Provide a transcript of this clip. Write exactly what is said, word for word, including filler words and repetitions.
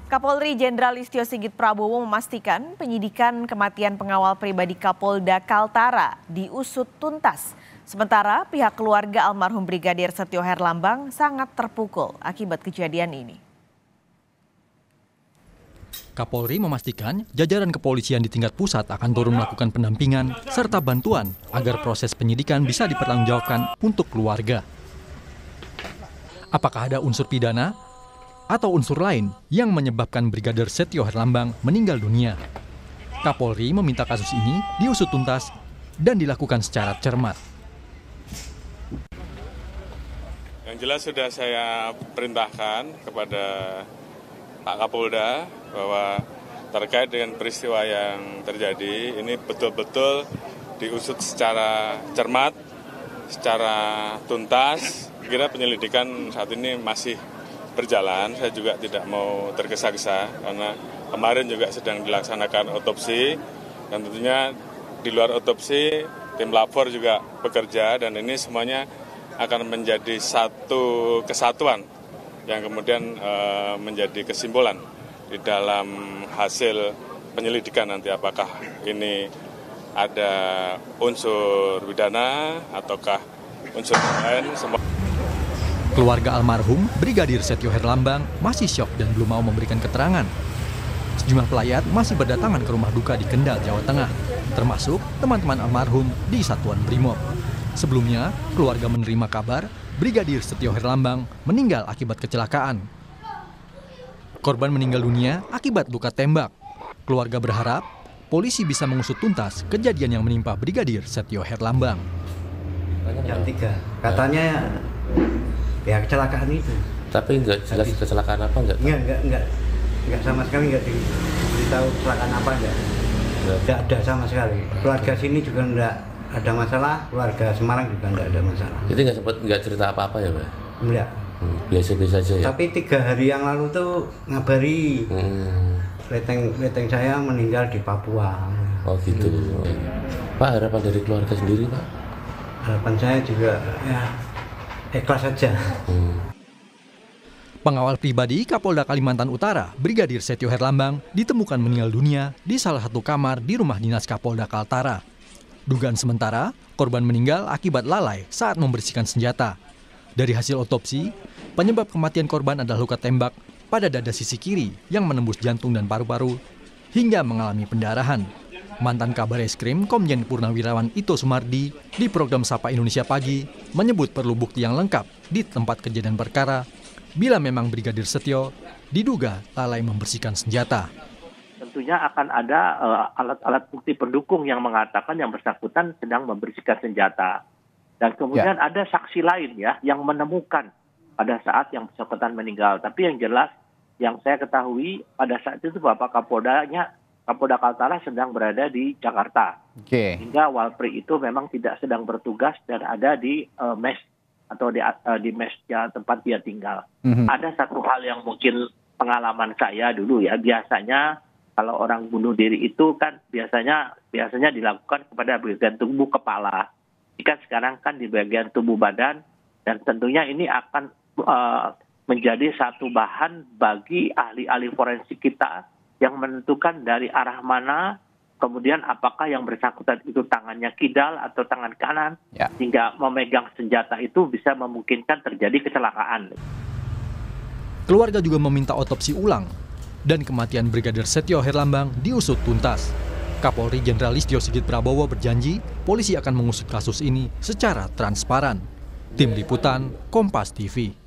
Kapolri Jenderal Listio Sigit Prabowo memastikan penyidikan kematian pengawal pribadi Kapolda Kaltara diusut tuntas. Sementara pihak keluarga almarhum Brigadir Setio Herlambang sangat terpukul akibat kejadian ini. Kapolri memastikan jajaran kepolisian di tingkat pusat akan turun melakukan pendampingan serta bantuan agar proses penyidikan bisa dipertanggungjawabkan untuk keluarga. Apakah ada unsur pidana atau unsur lain yang menyebabkan Brigadir Setio Herlambang meninggal dunia? Kapolri meminta kasus ini diusut tuntas dan dilakukan secara cermat. Yang jelas sudah saya perintahkan kepada Pak Kapolda bahwa terkait dengan peristiwa yang terjadi ini betul-betul diusut secara cermat, secara tuntas. Kira penyelidikan saat ini masih berjalan. Saya juga tidak mau tergesa-gesa karena kemarin juga sedang dilaksanakan otopsi dan tentunya di luar otopsi tim lapor juga bekerja dan ini semuanya akan menjadi satu kesatuan yang kemudian e, menjadi kesimpulan di dalam hasil penyelidikan nanti apakah ini ada unsur pidana ataukah unsur lain. Semua. Keluarga almarhum Brigadir Setio Herlambang masih syok dan belum mau memberikan keterangan. Sejumlah pelayat masih berdatangan ke rumah duka di Kendal, Jawa Tengah, termasuk teman-teman almarhum di Satuan Brimob. Sebelumnya, keluarga menerima kabar Brigadir Setio Herlambang meninggal akibat kecelakaan. Korban meninggal dunia akibat luka tembak. Keluarga berharap polisi bisa mengusut tuntas kejadian yang menimpa Brigadir Setio Herlambang. Jam tiga, katanya ya kecelakaan itu. Tapi enggak jelas kecelakaan apa enggak? Enggak, enggak, enggak. Enggak sama sekali enggak diberitahu kecelakaan apa enggak. Enggak ada sama sekali. Keluarga sini juga enggak ada masalah, keluarga Semarang juga enggak ada masalah. Jadi enggak sempat enggak cerita apa-apa ya, Pak? Enggak. Hmm, biasa-biasa aja ya. Tapi tiga hari yang lalu tuh ngabari. Hmm. Leteng leteng saya meninggal di Papua. Oh gitu. Hmm. Pak, harapan dari keluarga sendiri, Pak? Harapan saya juga ya ikhlas saja. Hmm. Pengawal pribadi Kapolda Kalimantan Utara, Brigadir Setio Herlambang, ditemukan meninggal dunia di salah satu kamar di rumah dinas Kapolda Kaltara. Dugaan sementara, korban meninggal akibat lalai saat membersihkan senjata. Dari hasil otopsi, penyebab kematian korban adalah luka tembak pada dada sisi kiri yang menembus jantung dan paru-paru hingga mengalami pendarahan. Mantan Kabar Eskrim Komjen Purnawirawan Ito Sumardi di program Sapa Indonesia Pagi menyebut perlu bukti yang lengkap di tempat kejadian perkara bila memang Brigadir Setio diduga lalai membersihkan senjata. Tentunya akan ada uh, alat-alat bukti pendukung yang mengatakan yang bersangkutan sedang membersihkan senjata. Dan kemudian ya. Ada saksi lain ya yang menemukan pada saat yang bersangkutan meninggal. Tapi yang jelas yang saya ketahui pada saat itu Bapak Kapoldanya Kapolda Kaltara sedang berada di Jakarta. Okay. Hingga Walpri itu memang tidak sedang bertugas dan ada di uh, mes atau di, uh, di mes ya, tempat dia tinggal. Mm-hmm. Ada satu hal yang mungkin pengalaman saya dulu ya, biasanya kalau orang bunuh diri itu kan biasanya biasanya dilakukan kepada bagian tubuh kepala. Jika sekarang kan di bagian tubuh badan dan tentunya ini akan uh, menjadi satu bahan bagi ahli-ahli forensik kita yang menentukan dari arah mana, kemudian apakah yang bersangkutan itu tangannya kidal atau tangan kanan, ya. Hingga memegang senjata itu bisa memungkinkan terjadi kecelakaan. Keluarga juga meminta otopsi ulang dan kematian Brigadir Setio Herlambang diusut tuntas. Kapolri Jenderal Listio Sigit Prabowo berjanji polisi akan mengusut kasus ini secara transparan. Tim Liputan, Kompas T V.